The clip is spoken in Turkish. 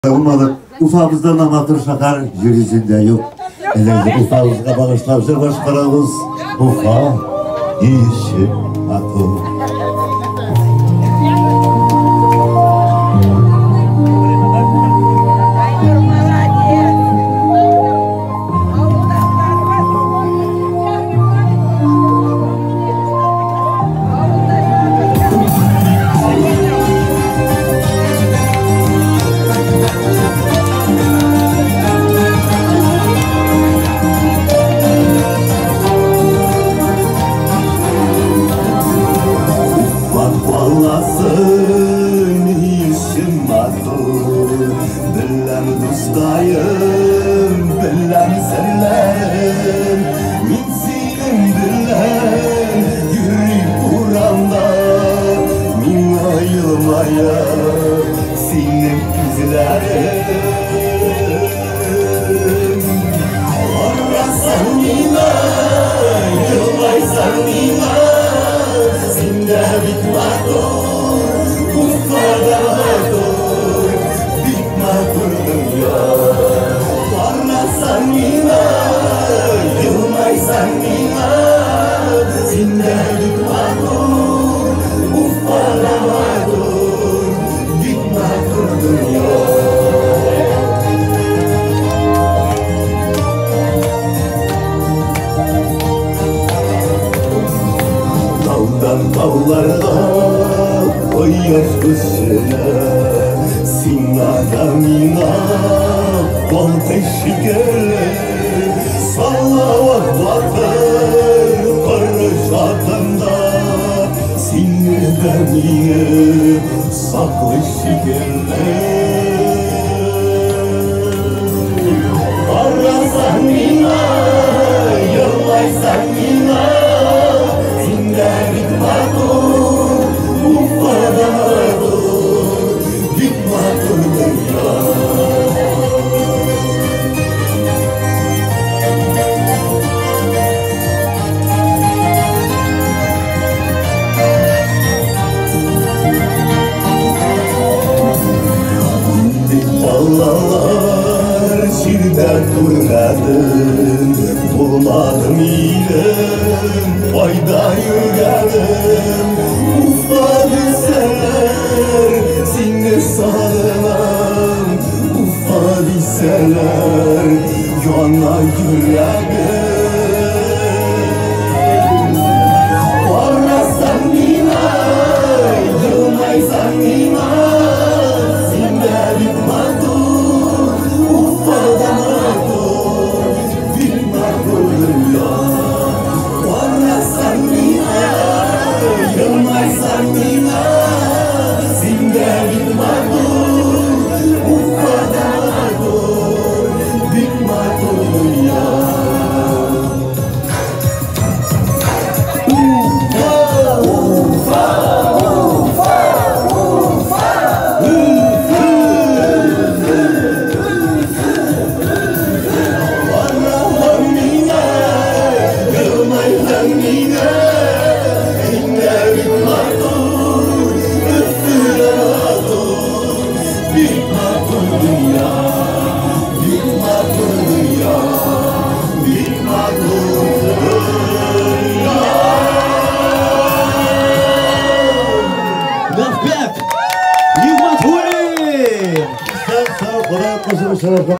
Olmadı. Ufamızda namatır şakar yüzünde yok. Elinde ufamızda bağışlavcı başkaramız Ufa işi atı. Vallansın işim vardır, bilem dostayım, bilem senlerim, min senin bilen yürüyüp uğramda, min ayılmaya senin izlerim. Arasan mina, yılmaysan mina, sinde bitmadı. Dağlarda koyar üstüne Sinada mina bal teşkili Sallavat batır karış altında Sinirden yine saklı şikirli Arasan mina, yılmaysan mina Allahlar şirden kurgadım bulmadım ilim fayda yürgedim Ufa bilseler sinir sağlam Ufa bilseler yana yüreğim Varmasan mina yılmaysan mina Rahmet! Yılmat Huri! Sen sağ ol, kolay olsun.